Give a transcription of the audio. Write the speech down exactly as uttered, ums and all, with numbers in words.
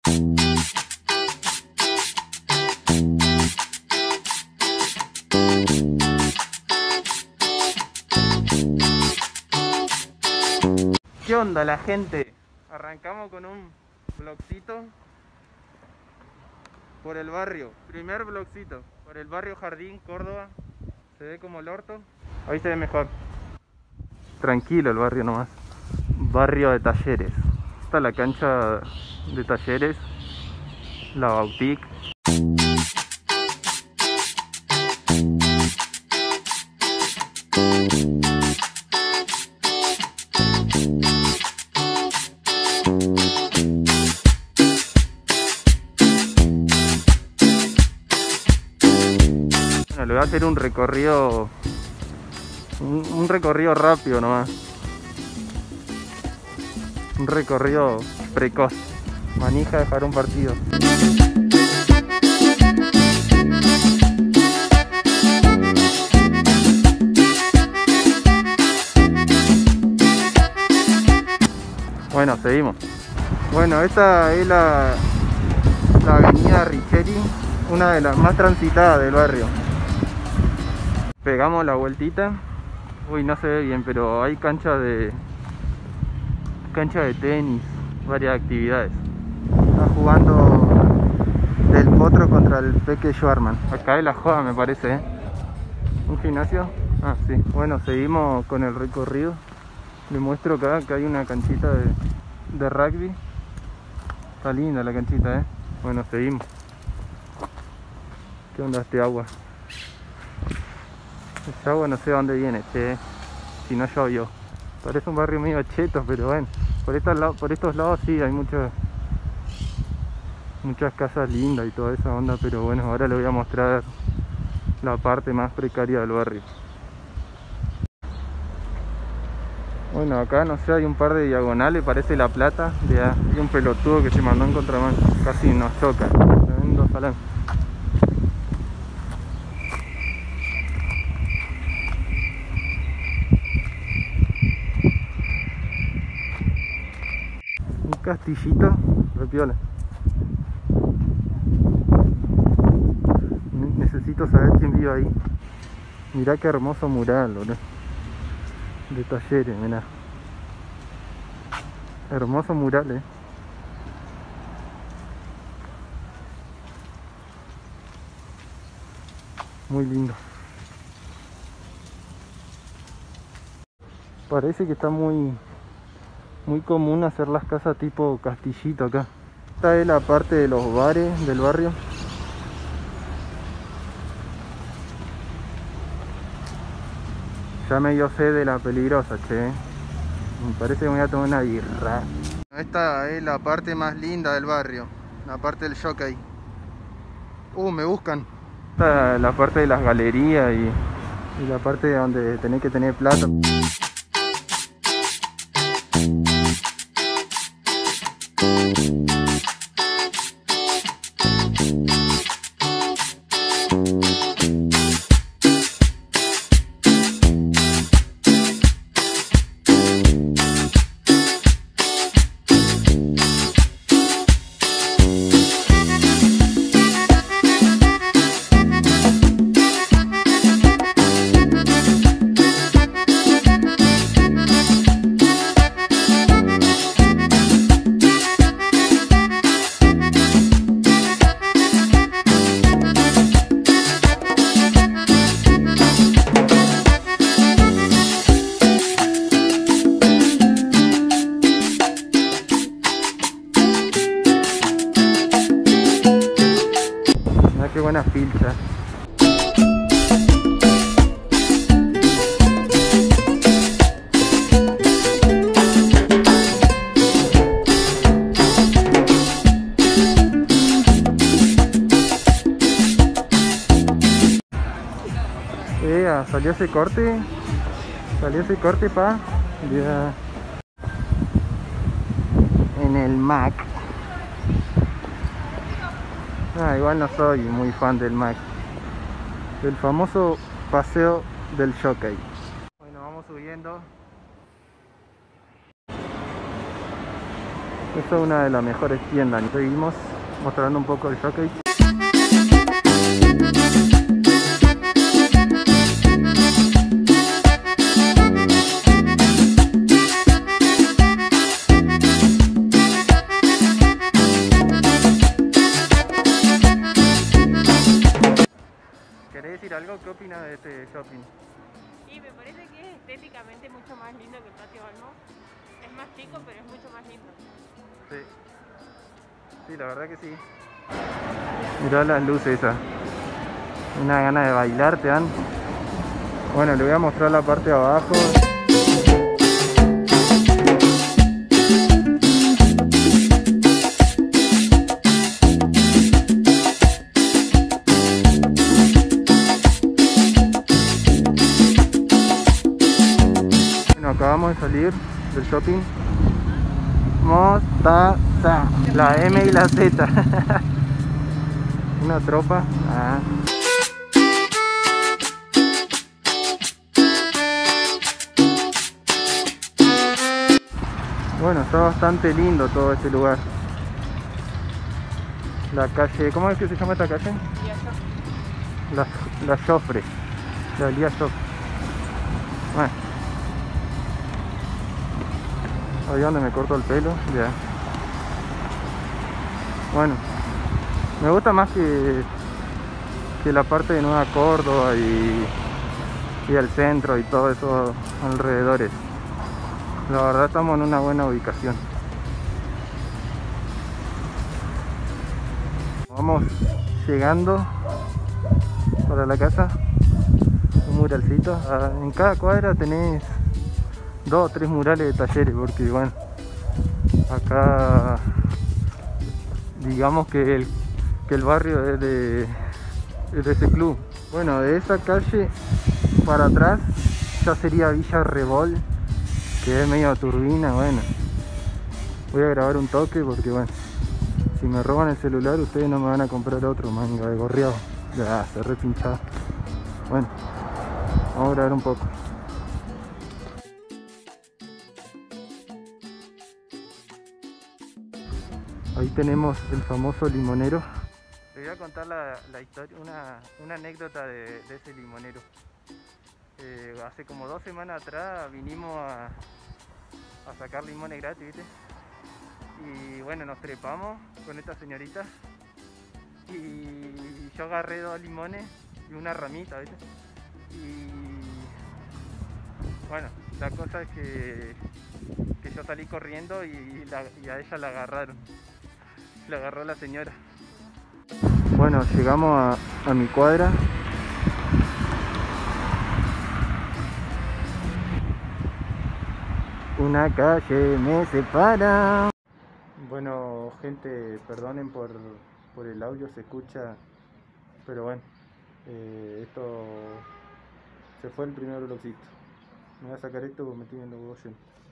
¿Qué onda la gente? Arrancamos con un vlogcito por el barrio, primer vlogcito por el barrio Jardín, Córdoba. Se ve como el orto, ahí se ve mejor. Tranquilo el barrio nomás. Barrio de Talleres. Está la cancha de Talleres, la Bautique. Bueno, le voy a hacer un recorrido, un, un recorrido rápido nomás. Un recorrido precoz. Manija dejar un partido. Bueno, seguimos. Bueno, esta es la, la avenida Richeri, una de las más transitadas del barrio. Pegamos la vueltita. Uy, no se ve bien, pero hay cancha de cancha de tenis, varias actividades. Está jugando Del Potro contra el Peque Schwarman. Acá es la joda, me parece, ¿eh? ¿Un gimnasio? Ah, sí. Bueno, seguimos con el recorrido. Les muestro acá que hay una canchita de, de rugby. Está linda la canchita, ¿eh? Bueno, seguimos. ¿Qué onda este agua? Este agua no sé de dónde viene, che. Si no llovió. Parece un barrio medio cheto, pero bueno. Por estos, por estos lados sí hay muchas muchas casas lindas y toda esa onda, pero bueno, ahora les voy a mostrar la parte más precaria del barrio. Bueno, acá no sé, hay un par de diagonales, parece La Plata, de hay un pelotudo que se mandó en contramano, casi nos choca, tremendo salán. Un castillito, repiola. Necesito saber quién vive ahí. Mirá qué hermoso mural, boludo. De Talleres, mirá. Hermoso mural, eh. Muy lindo. Parece que está muy muy común hacer las casas tipo castillito acá. Esta es la parte de los bares del barrio. Ya me dio sed de la peligrosa, che. Me parece que me voy a tomar una birra. Esta es la parte más linda del barrio, la parte del jockey. Uh, me buscan. Esta es la parte de las galerías y, y la parte donde tenés que tener plata. Qué buena filtra. Eh, salió ese corte. Salió ese corte pa. Ya. En el Mac. Ah, igual no soy muy fan del Mac. El famoso paseo del jockey. Bueno, vamos subiendo. Esta es una de las mejores tiendas. Seguimos mostrando un poco el showcase. ¿Querés decir algo? ¿Qué opinas de este shopping? Sí, me parece que es estéticamente mucho más lindo que el Patio Olmos. Es más chico, pero es mucho más lindo. Sí, sí, la verdad que sí. Mirá las luces esas. Una gana de bailar te dan. Bueno, le voy a mostrar la parte de abajo. Bueno, acabamos de salir del shopping. Mostaza, la M y la Z. Una tropa. Ah. Bueno, está bastante lindo todo este lugar. La calle, ¿cómo es que se llama esta calle? La, la Joffre. La Elías Joffre. Bueno. Ahí donde me corto el pelo, ya. Bueno, me gusta más que, que la parte de Nueva Córdoba y, y el centro y todos esos alrededores. La verdad estamos en una buena ubicación. Vamos llegando para la casa. Un muralcito. Ah, en cada cuadra tenés dos o tres murales de talleres, porque bueno, acá digamos que el, que el barrio es de, es de ese club. Bueno, de esa calle para atrás ya sería Villa Rebol, que es medio turbina. Bueno, voy a grabar un toque porque bueno, si me roban el celular ustedes no me van a comprar otro, manga de gorreado. Ya, se repinchado. Bueno, vamos a grabar un poco. Ahí tenemos el famoso limonero. Les voy a contar la, la historia, una, una anécdota de, de ese limonero. Eh, hace como dos semanas atrás vinimos a, a sacar limones gratis, ¿viste? Y bueno, nos trepamos con esta señorita y yo agarré dos limones y una ramita, ¿viste? Y bueno, la cosa es que, que yo salí corriendo y, la, y a ella la agarraron. La agarró la señora. Bueno, llegamos a, a mi cuadra. Una calle me separa. Bueno, gente, perdonen por, por el audio, se escucha, pero bueno, eh, esto se fue el primer vlogcito. Me voy a sacar esto porque me estoy viendo bollo.